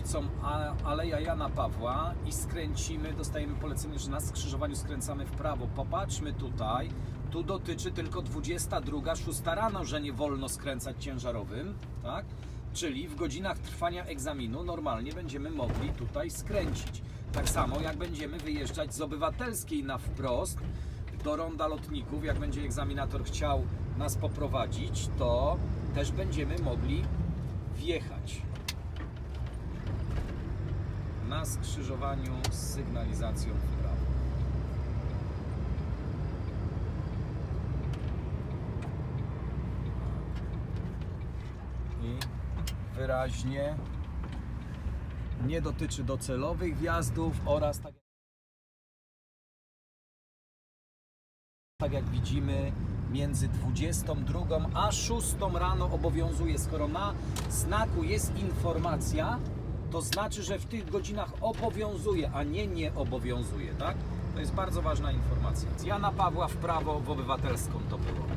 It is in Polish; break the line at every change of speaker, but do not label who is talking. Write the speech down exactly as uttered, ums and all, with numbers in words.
ulicą Aleja Jana Pawła i skręcimy, dostajemy polecenie, że na skrzyżowaniu skręcamy w prawo. Popatrzmy tutaj, tu dotyczy tylko dwudziesta druga, szósta rano, że nie wolno skręcać ciężarowym, tak? Czyli w godzinach trwania egzaminu normalnie będziemy mogli tutaj skręcić. Tak samo jak będziemy wyjeżdżać z Obywatelskiej na wprost do ronda lotników, jak będzie egzaminator chciał nas poprowadzić, to też będziemy mogli wjechać na skrzyżowaniu z sygnalizacją w prawo. I wyraźnie nie dotyczy docelowych wjazdów oraz tak, tak jak widzimy między dwudziestą drugą a szóstą rano obowiązuje. Skoro na znaku jest informacja, to znaczy, że w tych godzinach obowiązuje, a nie nie obowiązuje, tak? To jest bardzo ważna informacja. Z Jana Pawła w prawo w Obywatelską to było.